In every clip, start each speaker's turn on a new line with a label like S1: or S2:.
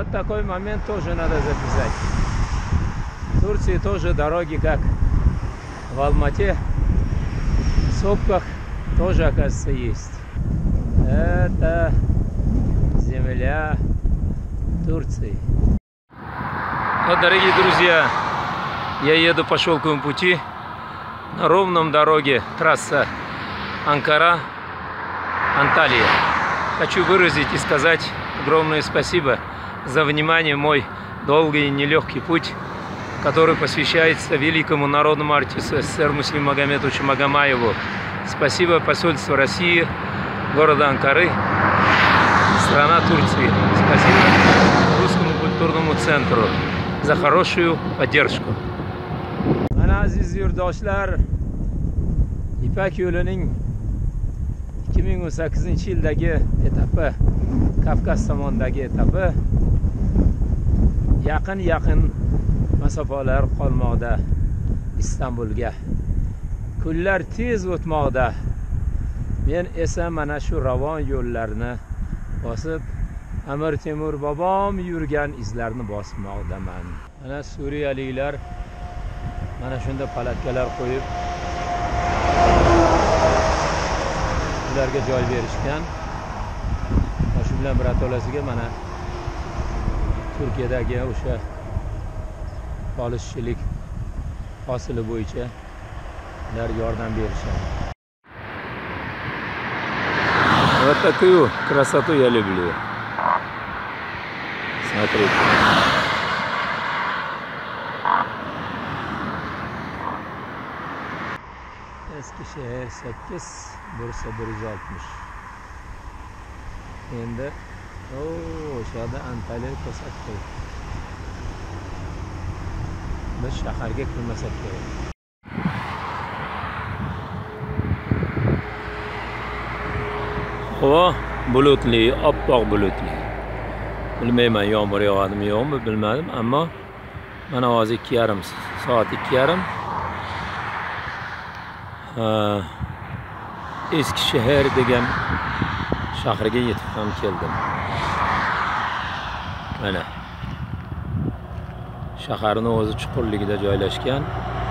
S1: Вот такой момент тоже надо записать. В Турции тоже дороги, как в Алмате, в Сопках тоже, оказывается, есть. Это земля Турции. Вот, дорогие друзья, я еду по шелковому пути на ровном дороге, трасса Анкара-Анталия. Хочу выразить и сказать огромное спасибо за внимание мой долгий и нелегкий путь, который посвящается великому народному артисту СССР Муслиму Магомедовичу Магомаеву. Спасибо посольству России, города Анкары, страна Турции. Спасибо Русскому культурному центру за хорошую поддержку. Mana aziz yurtdoshlar, İpek yo'lining 2018-yildagi etapi, Kavkaz tomonidagi etapi yaqin masofalar qolmoqda Istanbulga. Kunlar tez o'tmoqda. Men esa mana shu ravon yo'llarni bosib, Amir Temur bobom yurgan izlarni bosmoqdaman. Mana suriyaliklar mana shunda palatkalar qo'yib, ularga joy berishgan. Shu bilan biratolasiga mana Turkiyadagi o'sha polishchilik hosili bo'yicha ular yordam berishadi. Вот такую красоту я люблю. Смотрите. Eskişehir 8, Bursa 160. Endi o'shada Antaliya ko'rsatdi. Biz shaharga kirmasak kerak. Havo bulutli, oppoq bulutli. Bilmayman, yomg'ir yog'adimi yo'qmi bilmadim, ammo mana hozir 2:30 soat 2:30. Eskishehir degan shaharga yetib ham keldim. Mana shaharning o'zi chuqurligida joylashgan.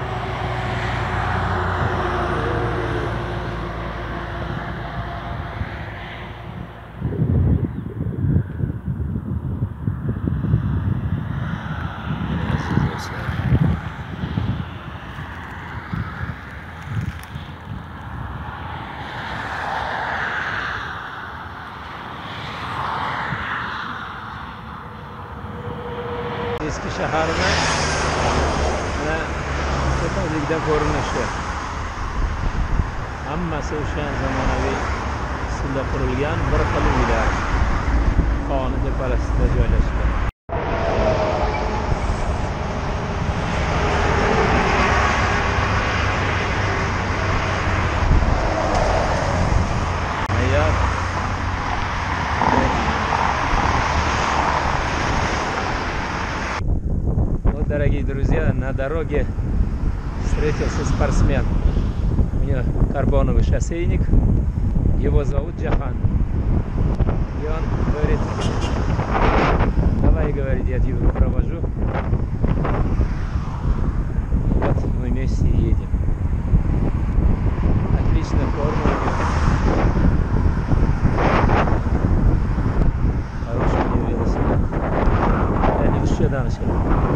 S1: Eski shaharda mana tepazlikda ko'rinishi. Hammasi o'sha zamonaviy usulda qurilgan bir xil uylar. Qoni tepasida joylashgan. Дорогие друзья, на дороге встретился спортсмен. У него карбоновый шоссейник. Его зовут Джахан. И он говорит: давай, говорит, я тебя провожу. Вот мы вместе едем. Отличная форма. Хороший у него велосипед. Я не еще danışalım.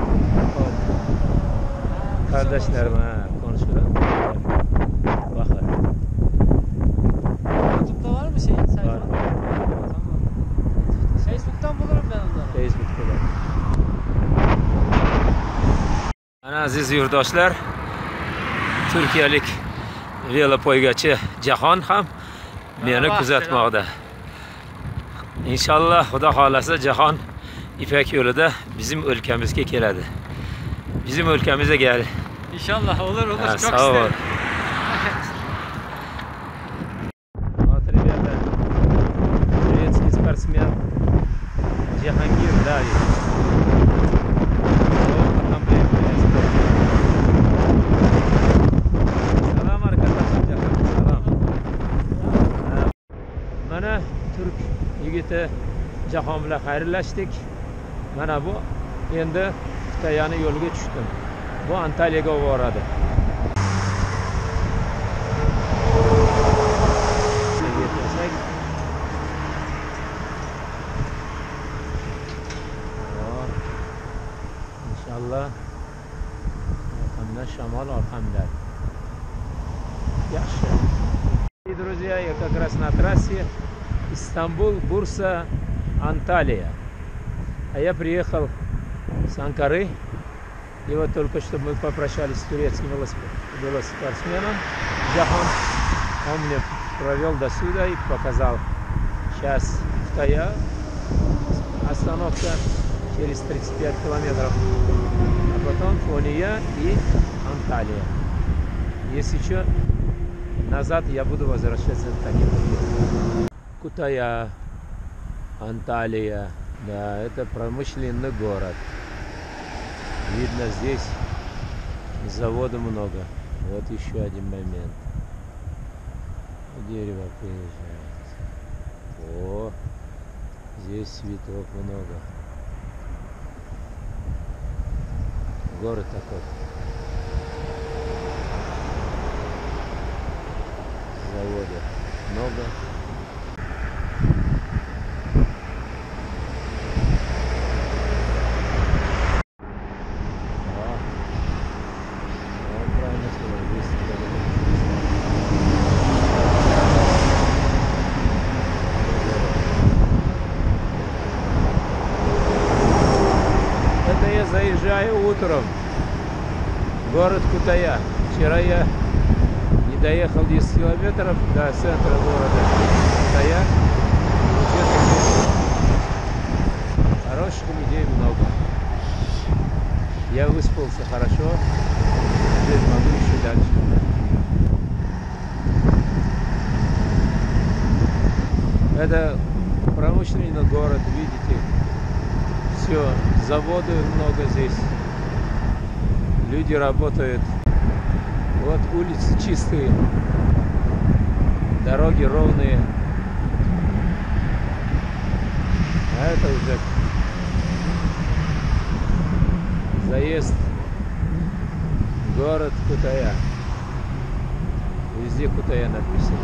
S1: Kardeşlerime konuşurum. Bakın.
S2: YouTube'da var mı sayfa?
S1: Var.
S2: Tamam. Facebook'tan bulurum ben onları.
S1: Facebook'ta var. Ana aziz yurtdoshlar, Turkiyalik velopoygachi Jahon ham meni kuzatmoqda. Inshaalloh Xudo xolasa Jahon İpek yo'lida bizim ülkemizga keladi. Bizim ülkemize gel.
S2: İnşallah olur.
S1: Ha,
S2: Çok
S1: sağ ol.
S2: isterim.
S1: Вот, ребята, турецкий спортсмен Джахангир Давид. Selam arkadaşlar. Selam. Mana Türk yigiti Jahon bilan xayrlashdik. Mana bu endi Xitoyning yo'liga tushdim. Bu Antaliyaga olib boradi. İnşallah arkamdan shamol arkamda. Yaxshi. Друзья, я как раз на трассе Истанбул, Бурса, Анталия. А я приехал с Анкары. И вот только что мы попрощались с турецким велоспортсменом Джахан. Он мне провел до сюда и показал. Сейчас Китая, остановка через 35 километров. А потом Фония и Анталия. Если что, назад я буду возвращаться таким путем. Кутая, Анталия. Да, это промышленный город. Видно, здесь завода много. Вот еще один момент. Дерево приезжает. О, здесь цветов много. Город такой. Завода много. Заезжаю утром в город Кутая. Вчера я не доехал 10 километров до центра города Кутая. Хороших людей много. Я выспался хорошо. Теперь могу еще дальше. Это промышленный город, видите. Все, заводы много здесь. Люди работают. Вот улицы чистые. Дороги ровные. А это уже заезд в город Кутая. Везде Кутая написано.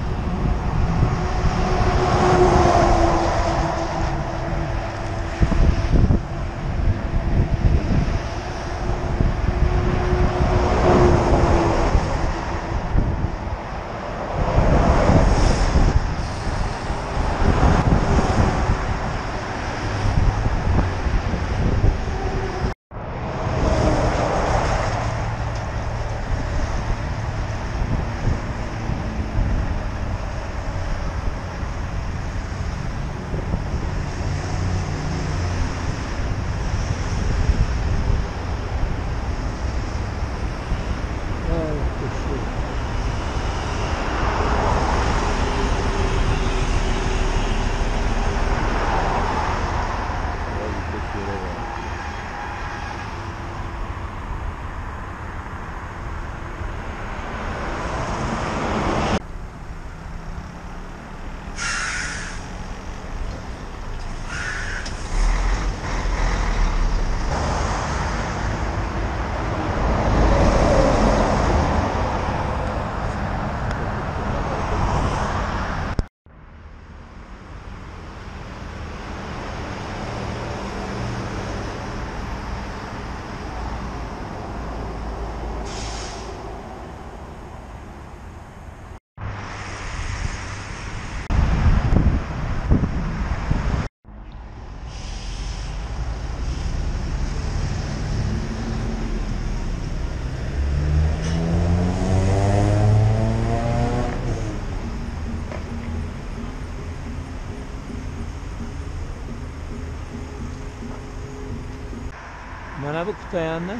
S1: Mana bu Kutayani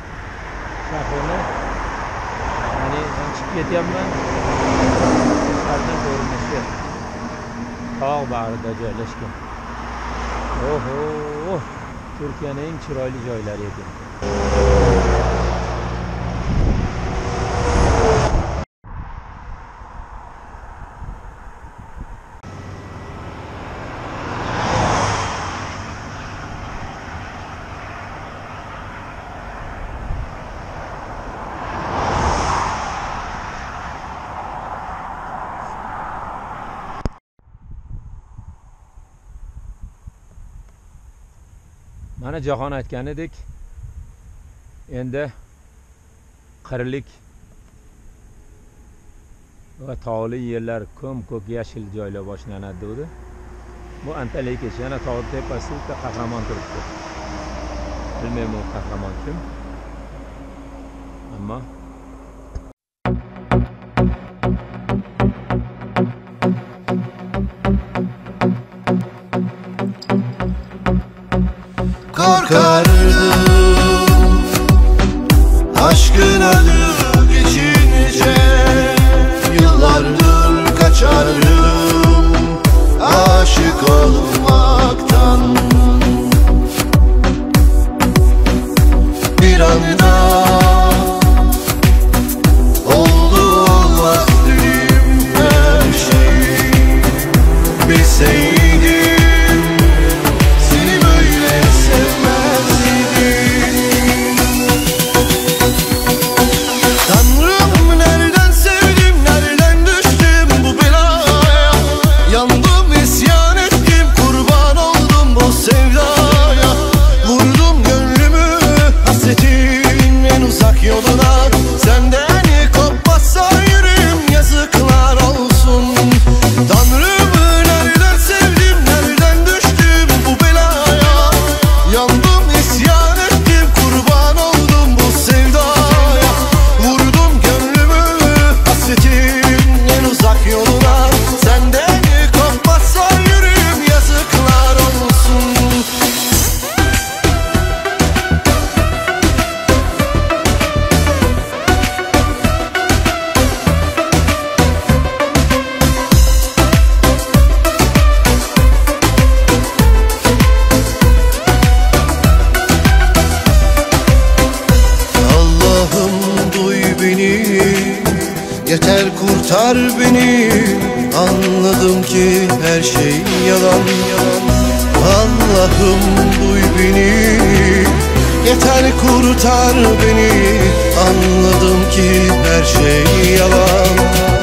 S1: shahrini, ya'ni men chiqib ketyapman. Tashqaridan ko'rinishi tog' bag'rida joylashgan. Oho, Turkiyaning eng chiroyli joylari ekan. Mana Jahon aytganidek, endi qirlik va tog'li yerlar, ko'm-ko'k yashil joylar boshlanadi dedi. Bu Antaliya kecha yana tog' tepasida qahramon turibdi. Bilmayman u qahramon kim. Ammo
S3: korkardım aşkın adı geçince, yıllardır kaçardım aşık olmaktan. Bir anda oldu olmaz dedim her şey. Bilseydim seni böyle sevmezdim. Tanrım, nereden sevdim, nereden düştüm bu belaya? Yandım, isyan ettim, kurban oldum bu sevdaya. Vurdum gönlümü hasretin en uzak yoluna. Senden kopmazsa yüreğim yazıklar olsun. Tanrım, nereden sevdim, nereden düştüm bu belaya? Yandım, isyan ettim, kurban oldum bu sevdaya. Vurdum gönlümü hasretin en uzak yoluna. Senden kopmazsa yüreğim yazıklar olsun. Allah'ım duy beni, yeter kurtar beni. Anladım ki her şey yalan. Allah'ım duy beni, yeter kurtar beni. Anladım ki her şey yalan.